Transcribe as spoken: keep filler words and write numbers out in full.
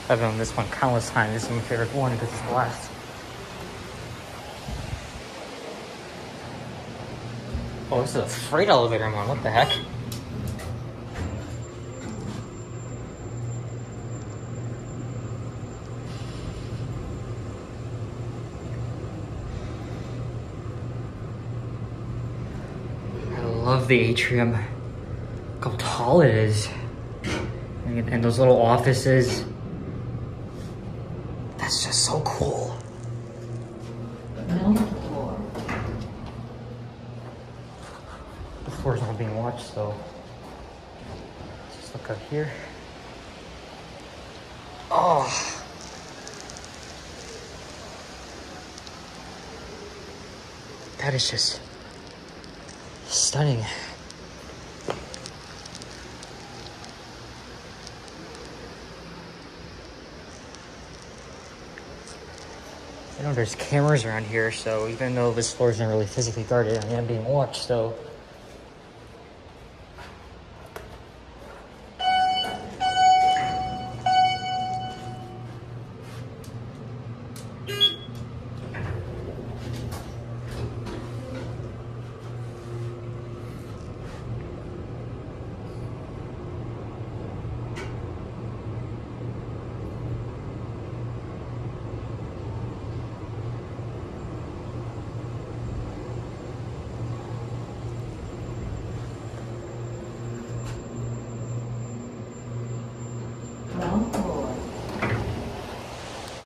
I've been on this one countless times. This is my favorite one because it's the last. Oh, this is a freight elevator one. What the heck? I love the atrium. Look how tall it is. And, and those little offices. That's just so cool. The floor's not being watched, so let's just look up here. Oh, that is just stunning. I know there's cameras around here, so even though this floor isn't really physically guarded, I am being watched, so.